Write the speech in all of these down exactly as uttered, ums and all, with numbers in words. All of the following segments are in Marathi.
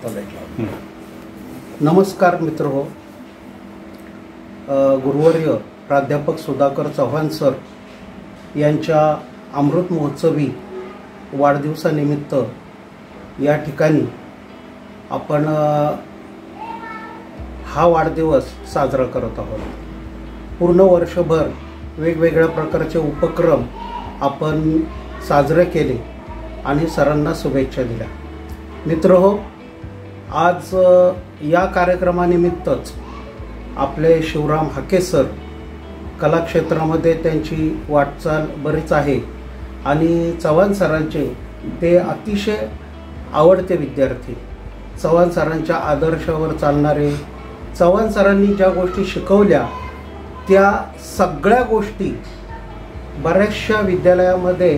आता भेटला. नमस्कार मित्र हो. गुरुवर्य प्राध्यापक सुधाकर चव्हाण सर यांच्या अमृत महोत्सवी वाढदिवसानिमित्त या ठिकाणी आपण हा वाढदिवस साजरा करत आहोत. पूर्ण वर्षभर वेगवेगळ्या प्रकारचे उपक्रम आपण साजरे केले आणि सरांना शुभेच्छा दिल्या. मित्रहो, आज या कार्यक्रमानिमित्तच आपले शिवराम हाके सर कलाक्षेत्रामध्ये त्यांची वाटचाल बरीच आहे आणि चव्हाण सरांचे ते अतिशय आवडते विद्यार्थी, चव्हाण सरांच्या आदर्शावर चालणारे, चव्हाण सरांनी ज्या गोष्टी शिकवल्या त्या सगळ्या गोष्टी बऱ्याचशा विद्यालयामध्ये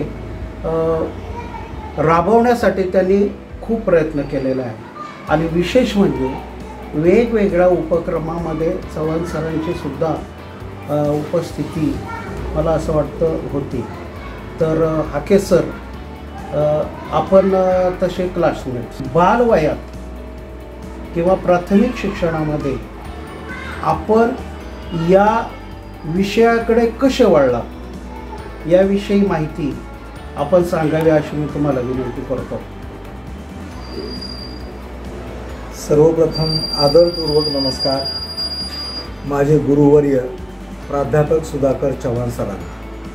राबवण्यासाठी त्यांनी खूप प्रयत्न केलेला आहे. आणि विशेष म्हणजे वेगवेगळ्या उपक्रमामध्ये चव्हाण सरांची सुद्धा उपस्थिती मला असं वाटतं होती. तर हाके सर, आपण तसे क्लासमेट्स बालवयात किंवा प्राथमिक शिक्षणामध्ये आपण या विषयाकडे कसे वळला याविषयी माहिती आपण सांगावी अशी मी तुम्हाला विनंती करतो. सर्वप्रथम आदरपूर्वक नमस्कार माझे गुरुवर्य प्राध्यापक सुधाकर चव्हाण सरांना.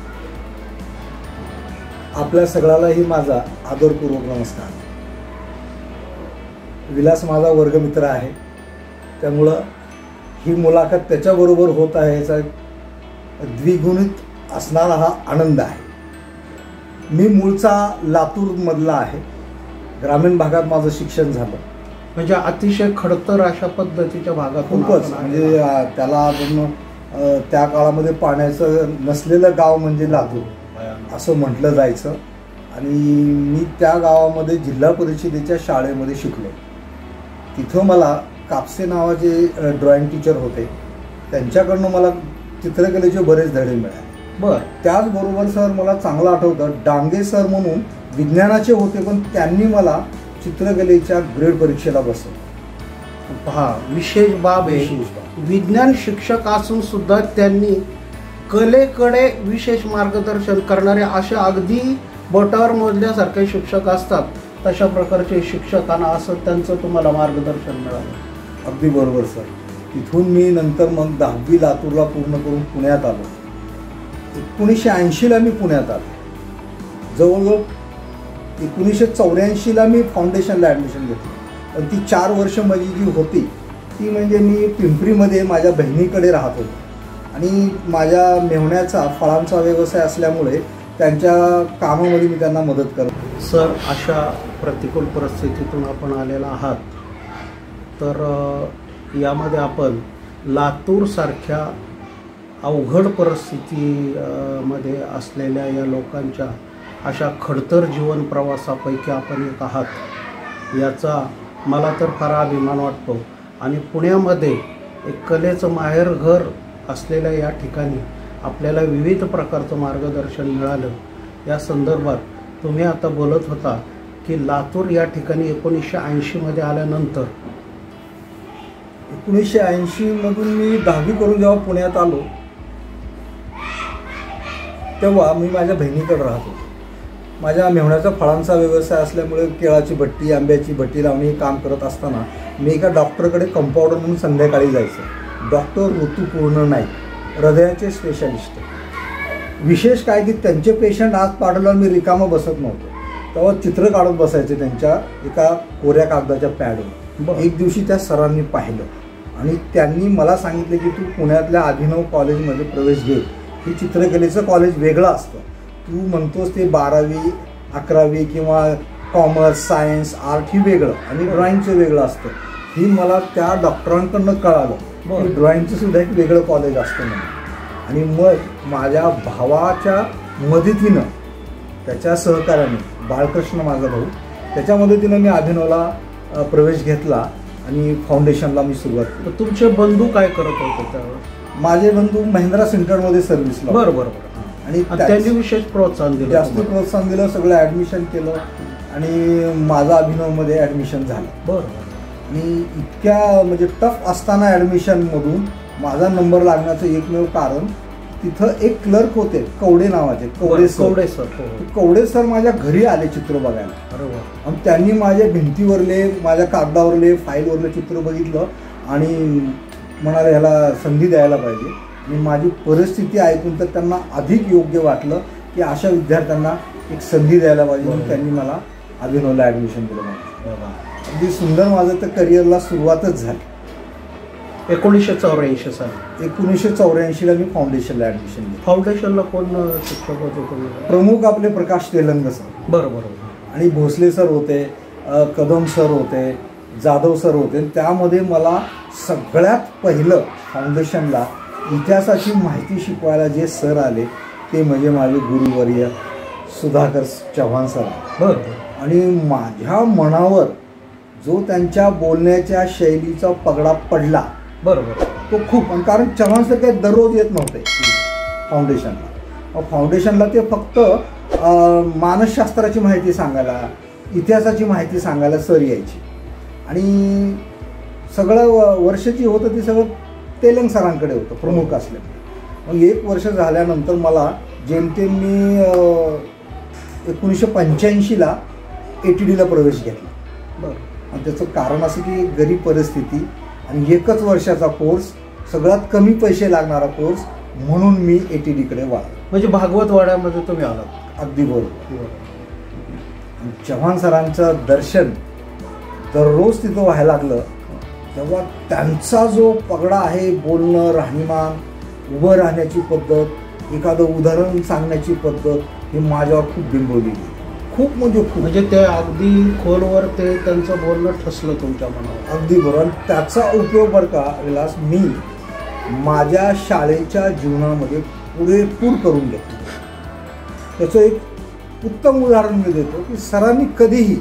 आपल्या सगळ्यालाही माझा आदरपूर्वक नमस्कार. विलास माझा वर्गमित्र आहे, त्यामुळं ही मुलाखत त्याच्याबरोबर होत आहे याचा द्विगुणित असणारा हा आनंद आहे. मी मूळचा लातूरमधला आहे. ग्रामीण भागात माझं शिक्षण झालं. म्हणजे अतिशय खडतर अशा पद्धतीच्या भागातून खूपच म्हणजे त्याला आपण त्या काळामध्ये पाण्याचं नसलेलं गाव म्हणजे लातूर असं म्हटलं जायचं. आणि मी त्या गावामध्ये जिल्हा परिषदेच्या शाळेमध्ये शिकलो. तिथं मला कापसे नावाचे ड्रॉइंग टीचर होते, त्यांच्याकडनं मला चित्रकलेचे बरेच धडे मिळाले. बरं. त्याचबरोबर सर मला चांगलं आठवतं, डांगे सर म्हणून विज्ञानाचे होते, पण त्यांनी मला चित्रकलेच्या ग्रेड परीक्षेला बसवलं. पहा, विशेष बाब आहे, विज्ञान शिक्षक असून सुद्धा त्यांनी कलेकडे विशेष मार्गदर्शन करणारे असे अगदी बोटावर मोजल्यासारखे शिक्षक असतात, तशा प्रकारचे शिक्षकांना असं त्यांचं तुम्हाला मार्गदर्शन मिळालं. अगदी बरोबर सर. तिथून मी नंतर मग दहावी लातूरला पूर्ण करून पुण्यात आलो. एकोणीसशे ऐंशीला मी पुण्यात आलो. जवळजवळ एकोणीसशे चौऱ्याऐंशीला मी फाउंडेशनला ॲडमिशन घेतलं. पण ती चार वर्ष माझी जी होती ती म्हणजे मी पिंपरीमध्ये माझ्या बहिणीकडे राहत होतो आणि माझ्या मेहण्याचा फळांचा व्यवसाय असल्यामुळे त्यांच्या कामामध्ये मी त्यांना मदत करतो. सर, अशा प्रतिकूल परिस्थितीतून आपण आलेला आहात, तर यामध्ये आपण लातूरसारख्या अवघड परिस्थितीमध्ये असलेल्या या लोकांच्या अशा खडतर जीवन प्रवासापैकी आपण एक आहात, याचा मला तर फार अभिमान वाटतो. आणि पुण्यामध्ये एक कलेचं माहेरघर असलेल्या या ठिकाणी आपल्याला विविध प्रकारचं मार्गदर्शन मिळालं. या संदर्भात तुम्ही आता बोलत होता की लातूर या ठिकाणी एकोणीसशे ऐंशीमध्ये आल्यानंतर एकोणीसशे ऐंशीमधून मी दहावी करून जेव्हा पुण्यात आलो तेव्हा मी माझ्या बहिणीकडे राहत होतो. माझ्या मेहण्याचा फळांचा व्यवसाय असल्यामुळे केळाची भट्टी, आंब्याची भट्टी लावणे हे काम करत असताना मी एका डॉक्टरकडे कंपाऊंडर म्हणून संध्याकाळी जायचं. डॉक्टर ऋतुपूर्ण नाईक, हृदयाचे स्पेशालिस्ट. विशेष काय की त्यांचे पेशंट आज पाठवल्यावर मी रिकामं बसत नव्हतो, तेव्हा चित्र काढत बसायचे त्यांच्या एका कोऱ्या कागदाच्या पॅडवर. एक दिवशी त्या सरांनी पाहिलं आणि त्यांनी मला सांगितले की तू पुण्यातल्या अभिनव कॉलेजमध्ये प्रवेश घे. ही चित्रकलेचं कॉलेज वेगळं असतं. तू म्हणतोस ते बारावी अकरावी किंवा कॉमर्स सायन्स आर्ट ही वेगळं आणि ड्रॉइंगचं वेगळं असतं. ही मला त्या डॉक्टरांकडनं कळालं की ड्रॉइंगचं सुद्धा एक वेगळं कॉलेज असतं म्हणून. आणि मग माझ्या भावाच्या मदतीनं, त्याच्या सहकार्याने, बाळकृष्ण माझा भाऊ, त्याच्या मदतीनं मी अभिनवला प्रवेश घेतला आणि फाउंडेशनला मी सुरुवात केली. तुमचे बंधू काय करत होते त्यावेळेस? माझे बंधू महिंद्रा सेंटरमध्ये सर्व्हिसला. बरं बरं बरं. आणि त्यांनी विशेष प्रोत्साहन दिलं, जास्त प्रोत्साहन दिलं, सगळं ॲडमिशन केलं आणि माझं अभिनवमध्ये ॲडमिशन झालं. बरं. आणि इतक्या म्हणजे टफ असताना ॲडमिशनमधून माझा नंबर लागण्याचं एकमेव कारण तिथं एक क्लर्क होते कवडे नावाचे, Kawade sir. Kawade sir Kawade sir माझ्या घरी आले चित्र बघायला. अरे वा. आणि त्यांनी माझ्या भिंतीवरले, माझ्या कागदावरले, फाईलवरले चित्र बघितलं आणि म्हणाले ह्याला संधी द्यायला पाहिजे. आणि माझी परिस्थिती ऐकून तर त्यांना अधिक योग्य वाटलं की अशा विद्यार्थ्यांना एक संधी द्यायला पाहिजे म्हणून त्यांनी मला अभिनवला ॲडमिशन दिलं. मला अगदी सुंदर माझं तर करिअरला सुरुवातच झाली. एकोणीसशे चौऱ्याऐंशी साली एकोणीसशे चौऱ्याऐंशीला मी फाउंडेशनला ॲडमिशन घेतलं. फाउंडेशनला कोण शिक्षक होते तुम्ही? प्रमुख आपले प्रकाश तेलंग सर. बरं बरोबर. आणि भोसले सर होते, कदम सर होते, जाधव सर होते. त्यामध्ये मला सगळ्यात पहिलं फाउंडेशनला इतिहासाची माहिती शिकवायला जे सर आले ते म्हणजे माझे गुरुवर्य सुधाकर चव्हाण सर. बरं. आणि माझ्या मनावर जो त्यांच्या बोलण्याच्या शैलीचा पगडा पडला बरोबर तो खूप. आणि कारण चव्हाण सर काही दररोज येत नव्हते फाउंडेशनला. फाउंडेशनला ते फक्त मानसशास्त्राची माहिती सांगायला, इतिहासाची माहिती सांगायला सर यायची. आणि सगळं वर्ष जी होतं ते सगळं तेलंग सरांकडे होतं प्रमुख असल्यामुळे. मग एक वर्ष झाल्यानंतर मला जेमतेम मी एकोणीसशे पंच्याऐंशीला ए टी डीला प्रवेश घेतला. बरं. आणि त्याचं कारण असं की गरीब परिस्थिती आणि एकच वर्षाचा कोर्स, सगळ्यात कमी पैसे लागणारा कोर्स, म्हणून मी ए टी डीकडे वाढलो. म्हणजे भागवत वाड्यामध्ये तुम्ही आलात? अगदी बरोबर. चव्हाण सरांचं दर्शन दररोज तिथं व्हायला लागलं तेव्हा त्यांचा जो पगडा आहे, बोलणं, राहणीमान, उभं राहण्याची पद्धत, एखादं उदाहरण सांगण्याची पद्धत, हे माझ्यावर खूप बिंबवली. खूप म्हणजे खूप. म्हणजे ते अगदी खोलवर ते त्यांचं बोलणं ठसलं तुमच्या मनावर? अगदी बरोबर. त्याचा उपयोग बरं का विलास मी माझ्या शाळेच्या जीवनामध्ये पुरेपूर करून घेतलं. त्याचं एक उत्तम उदाहरण मी देतो की सरांनी कधीही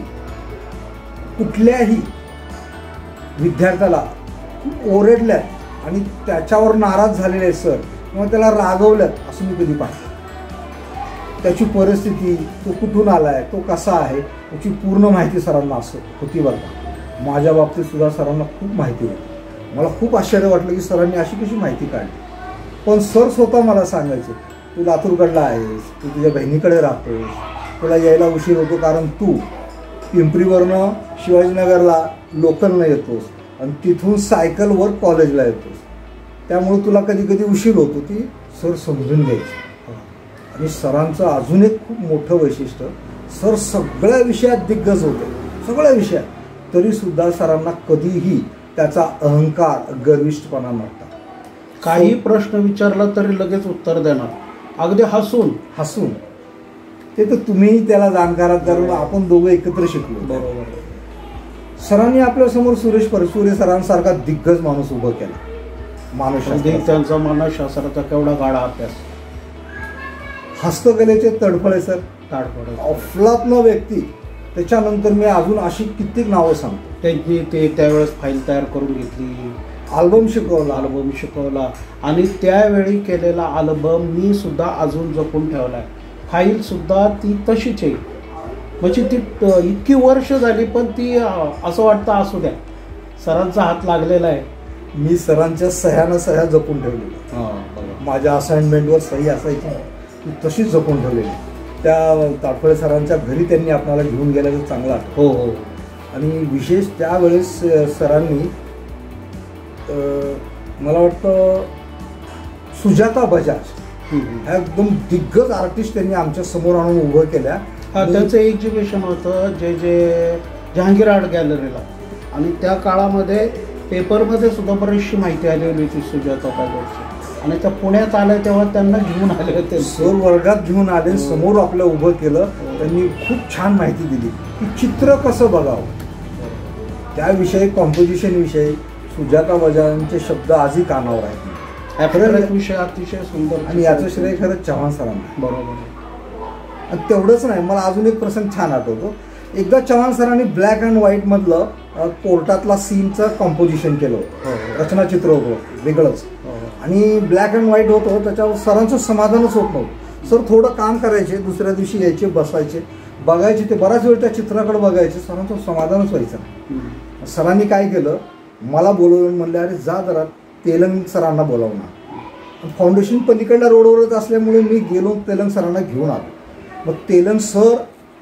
कुठल्याही विद्यार्थ्याला खूप ओरडल्यात आणि त्याच्यावर नाराज झालेले सर किंवा त्याला रागवल्यात असं मी कधी पाहिलं. त्याची परिस्थिती, तो कुठून आला आहे, तो कसा आहे, त्याची पूर्ण माहिती सरांना असं होती. बघा माझ्या बाबतीत सुद्धा सरांना खूप माहिती होती. मला खूप आश्चर्य वाटलं की सरांनी अशी कशी माहिती काढली. पण सर स्वतः मला सांगायचे, तू लातूरकडला आहेस, तू तुझ्या बहिणीकडे राहतोस, तुला यायला उशीर होतो कारण तू पिंपरीवरनं शिवाजीनगरला लोकलनं येतोस आणि तिथून सायकलवर कॉलेजला येतोस, त्यामुळे तुला कधी कधी उशीर होतो. ती सर समजून घ्यायची. आणि सरांचं अजून एक खूप मोठं वैशिष्ट्य, सर सगळ्या विषयात दिग्गज होते, सगळ्या विषयात, तरीसुद्धा सरांना कधीही त्याचा अहंकार, गर्विष्ठपणा नव्हता. काही प्रश्न विचारला तरी लगेच उत्तर देणार, अगदी हसून हसून. ते तर तुम्हीही त्याला जाणकार आहात कारण आपण दोघं एकत्र शिकलो. बरोबर. सरांनी आपल्यासमोर सुरेश परसुरे सरांसारखा दिग्गज माणूस उभं केला. मानसशास्त्र, त्यांचा मानसशास्त्राचा केवढा गाढा अभ्यास, हस्तकलेचे तडफळे सर, ताडफळ, अफलातून व्यक्ती. त्याच्यानंतर मी अजून अशी कित्येक नावं सांगतो. त्यांनी ते त्यावेळेस फाईल तयार करून घेतली, अल्बम शिकवला, अल्बम शिकवला आणि त्यावेळी केलेला अल्बम मी सुद्धा अजून जपून ठेवला आहे. फाईल सुद्धा ती तशीच आहे. म्हणजे ती इतकी वर्ष झाली पण ती असं वाटतं असू द्या, सरांचा हात लागलेला आहे. मी सरांच्या सह्यानं सह्या जपून ठेवलेल्या. माझ्या असाइनमेंटवर सही असायची ती तशीच जपून ठेवलेली. त्या ताडफळे सरांच्या घरी त्यांनी आपल्याला घेऊन गेल्याचं चांगलं आठवतं. हो हो. आणि विशेष त्यावेळेस सरांनी मला वाटतं सुजाता बजाज ह्या एकदम दिग्गज आर्टिस्ट त्यांनी आमच्या समोर आणून उभं केल्या. हा, त्यांचं एक्झिबिशन होतं जे जे जहांगीर आर्ट गॅलरीला, आणि त्या काळामध्ये पेपरमध्ये सुद्धा बरीचशी माहिती आलेली होती सुजाता बजाजची. आणि त्या पुण्यात आल्या तेव्हा त्यांना घेऊन आले होते. सर वर्गात घेऊन आले, समोर आपलं उभं केलं. त्यांनी खूप छान माहिती दिली की चित्र कसं बघावं, त्याविषयी, कॉम्पोजिशन विषयी सुजाता बजाजांचे शब्द आजही कानावर आहेत. खरं विषय अतिशय सुंदर. आणि याचं श्रेय खरंच चव्हाण सरांना. बरोबर. आणि तेवढंच नाही, मला अजून एक प्रसंग छान आठवतो. एकदा चव्हाण सरांनी ब्लॅक अँड व्हाईट मधलं कोर्टातला सीनचं कॉम्पोजिशन केलं होतं. रचनाचित्र होतं वेगळंच आणि ब्लॅक अँड व्हाईट होतं. त्याच्यावर सरांचं समाधानच होत नव्हतं. सर थोडं काम करायचे, दुसऱ्या दिवशी यायचे, बसायचे, बघायचे, ते बराच वेळ त्या चित्राकडे बघायचे, सरांचं समाधानच व्हायचं नाही. सरांनी काय केलं, मला बोलवून म्हणले अरे जा जरा तेलंग सरांना बोलावं ना. फाउंडेशन पलीकडल्या रोडवरच असल्यामुळे मी गेलो तेलंग सरांना घेऊन आलो. मग तेलंग सर,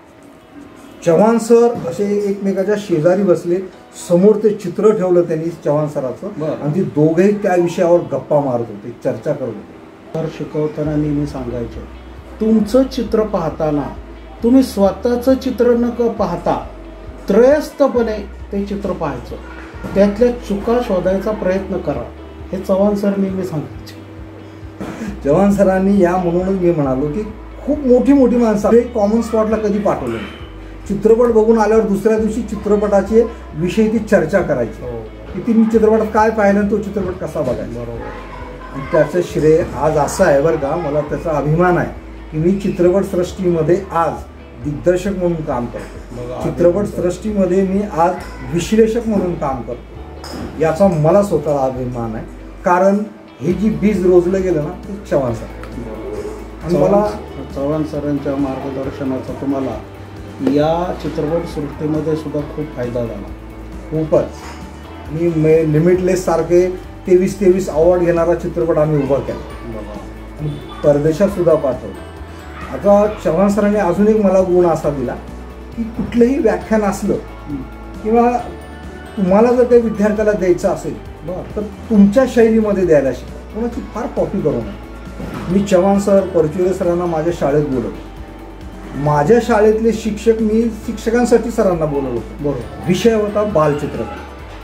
चव्हाण सर असे एकमेकाच्या शेजारी बसले. समोर ते चित्र ठेवलं त्यांनी चव्हाण सराचं आणि ते दोघेही त्या विषयावर गप्पा मारत होते, चर्चा करत होते. तर शिकवताना नेहमी सांगायचे, तुमचं चित्र पाहताना तुम्ही स्वतःचं चित्र न क पाहता त्रयस्थपणे ते चित्र पाहायचं, त्यातल्या चुका शोधायचा प्रयत्न करा, हे चव्हाण सर नेहमी सांगायचे. चव्हाण सरांनी या म्हणूनच मी म्हणालो की खूप मोठी मोठी माणसं हे कॉमन स्पॉटला कधी पाठवलं नाही. चित्रपट बघून आल्यावर दुसऱ्या दिवशी चित्रपटाचे विषयी ती चर्चा करायची की ती मी चित्रपटात काय पाहिलं, तो चित्रपट कसा बघायचा. बरोबर. आणि त्याचं श्रेय आज असं आहे बरं का, मला त्याचा अभिमान आहे की मी चित्रपट सृष्टीमध्ये आज दिग्दर्शक म्हणून काम करतो, चित्रपट सृष्टीमध्ये मी आज विश्लेषक म्हणून काम करतो. याचा मला स्वतःला अभिमान आहे, कारण हे जी बीज रोजलं गेलं ना ते चव्हाण सर. आणि मला चव्हाण सरांच्या मार्गदर्शनाचा तुम्हाला या चित्रपट सृष्टीमध्ये सुद्धा खूप फायदा झाला. खूपच. मी मे लिमिटलेस सारखे तेवीस तेवीस अवॉर्ड घेणारा चित्रपट आम्ही उभा केला आणि परदेशात सुद्धा पाठवलं. आता चव्हाण सरांनी अजून एक मला गुण असा दिला की कुठलंही व्याख्यान असलं किंवा तुम्हाला जर काही विद्यार्थ्याला द्यायचं असेल बरं तर तुमच्या शैलीमध्ये द्यायला शिका, कोणाची फार कॉपी करू नये. मी चव्हाण सर, परचुरे सरांना माझ्या शाळेत बोलवतो. माझ्या शाळेतले शिक्षक, मी शिक्षकांसाठी सरांना बोलवलं होतं. बरोबर. विषय होता बालचित्रकला.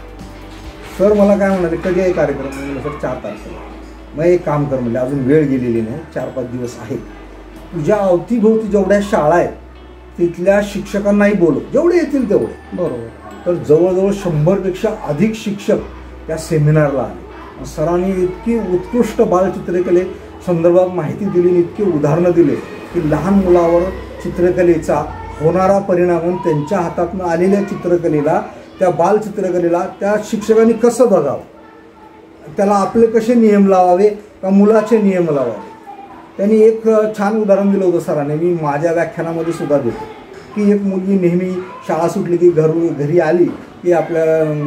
सर मला काय म्हणाले, कधी आहे कार्यक्रम? म्हणलं सर चार तारखेला. मग एक काम कर म्हणले, अजून वेळ गेलेली नाही, चार पाच दिवस आहेत, तुझ्या अवतीभोवती जेवढ्या शाळा आहेत तिथल्या शिक्षकांनाही बोलव, जेवढे येतील तेवढे. बरोबर. तर जवळजवळ शंभरपेक्षा अधिक शिक्षक त्या सेमिनारला आले. सरांनी इतकी उत्कृष्ट बालचित्रकले संदर्भात माहिती दिली, इतकी उदाहरणं दिले की लहान मुलावर चित्रकलेचा होणारा परिणाम, त्यांच्या हातातून आलेल्या चित्रकलेला, त्या बालचित्रकलेला त्या शिक्षकांनी कसं बघावं, त्याला आपले कसे नियम लावावे का मुलाचे नियम लावावे. त्यांनी एक छान उदाहरण दिलं होतं सरांनी, मी माझ्या व्याख्यानामध्ये सुद्धा देतो की एक मुलगी नेहमी शाळा सुटली की घर घरी आली की आपल्या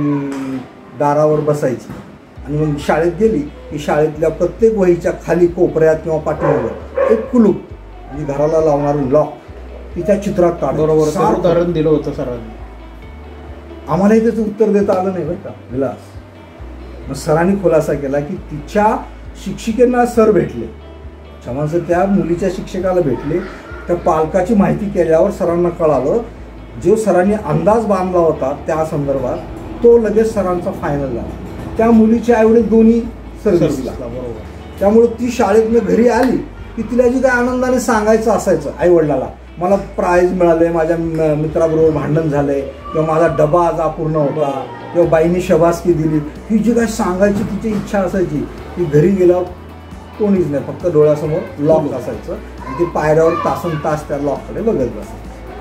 दारावर बसायची आणि मग शाळेत गेली की शाळेतल्या प्रत्येक वहीच्या खाली कोपऱ्यात किंवा पाठीमागं एक कुलूप म्हणजे घराला लावणारं लॉक तिच्या चित्रात काढ. बरोबर. उदाहरण दिलं होतं सरांनी. आम्हालाही त्याचं उत्तर देता आलं नाही बरं का विलास. मग सरांनी खुलासा केला की तिच्या शिक्षिकेंना सर भेटले, चव्हाण सर त्या मुलीच्या शिक्षकाला भेटले, त्या पालकाची माहिती केल्यावर सरांना कळालं, जो सरांनी अंदाज बांधला होता त्या संदर्भात तो लगेच सरांचा फायनल झाला. त्या मुलीचे आईवडील दोन्ही सर्व्हिसला. बरोबर. त्यामुळे ती शाळेतनं घरी आली की तिला जी काय आनंदाने सांगायचं असायचं आईवडिलाला, मला प्राईज मिळाले, माझ्या मित्राबरोबर भांडण झालंय किंवा माझा डबा आज अपूर्ण होता किंवा बाईंनी शबासकी दिली, ही जी काय सांगायची तिची इच्छा असायची ती घरी गेल्यावर कोणीच नाही, फक्त डोळ्यासमोर लॉक असायचं आणि ते पायऱ्यावर तासन तास त्या लॉककडे बघत बसायचं.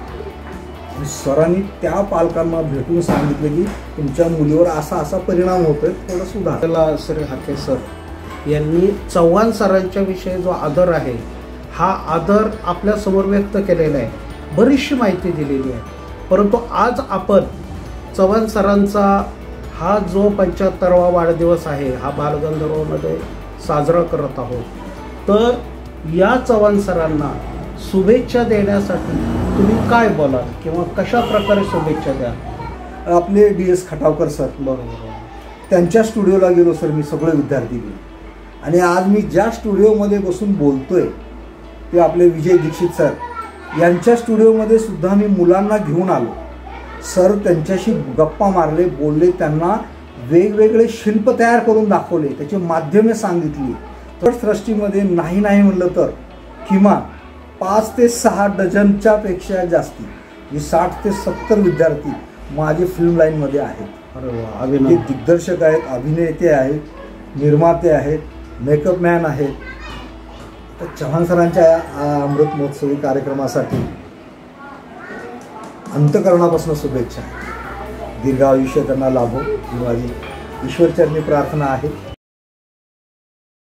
आणि सरांनी त्या पालकांना भेटून सांगितलं की तुमच्या मुलीवर असा असा परिणाम होतोय, थोडं सुधार. त्याला श्री हाके सर यांनी चव्हाण सरांच्या विषयी जो आदर आहे हा आदर आपल्यासमोर व्यक्त केलेला आहे, बरीचशी माहिती दिलेली आहे. परंतु आज आपण चव्हाण सरांचा हा जो पंच्याहत्तरावा वाढदिवस आहे हा बालगंधर्वमध्ये साजरा करत आहोत, तर या चव्हाण सरांना शुभेच्छा देण्यासाठी तुम्ही काय बोलाल किंवा कशा प्रकारे शुभेच्छा द्या? आपले डी एस खटावकर सर, बरोबर, त्यांच्या स्टुडिओला गेलो सर, मी सगळे विद्यार्थी गेलो आणि आज मी ज्या स्टुडिओमध्ये बसून बोलतोय ते आपले विजय दीक्षित सर यांच्या स्टुडिओमध्ये सुद्धा मी मुलांना घेऊन आलो. सर त्यांच्याशी गप्पा मारले, बोलले, त्यांना वेगवेगळे शिल्प तयार करून दाखवले, त्याची माध्यमे सांगितली. तर सृष्टीमध्ये नाही नाही म्हणलं तर किमान पाच ते सहा डझनच्या पेक्षा जास्ती म्हणजे साठ ते सत्तर विद्यार्थी माझे फिल्म लाईनमध्ये आहेत. अरे वा, अभिनय. हे दिग्दर्शक आहेत, अभिनेते आहेत, निर्माते आहेत, मेकअप मॅन आहेत. तर चव्हाण सरांच्या अमृत महोत्सवी कार्यक्रमासाठी अंतकरणापासून शुभेच्छा. दीर्घ आयुष्य त्यांना लाभो ही माझी ईश्वरचरणी प्रार्थना आहे.